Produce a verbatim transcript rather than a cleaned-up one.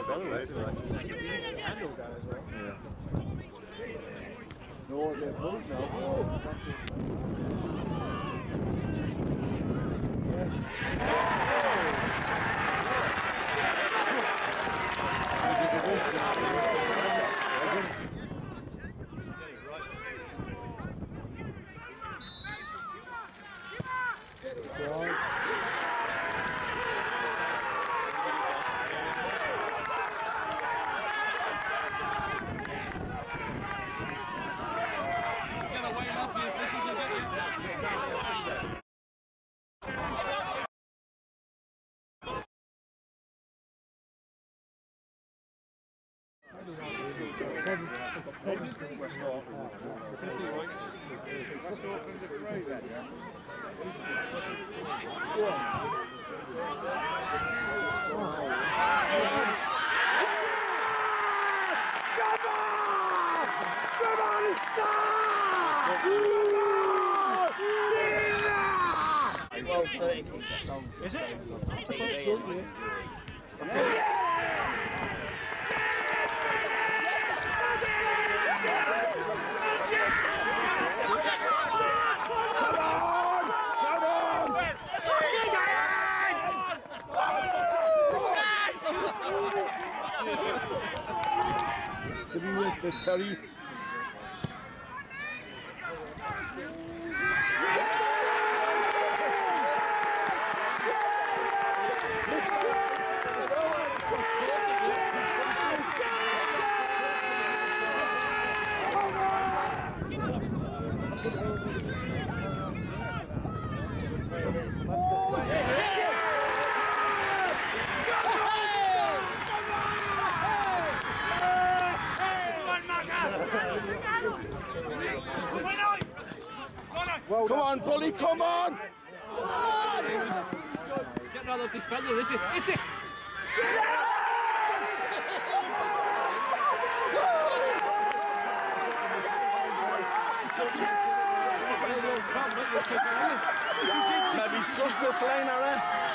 right? Handle that as well. Yeah. No, they're both now. Oh, that's it. Is it? Did we waste the Terry? Well come on, bully, come on! Get another defender, is it? It's it! Maybe he's just a slainer, eh?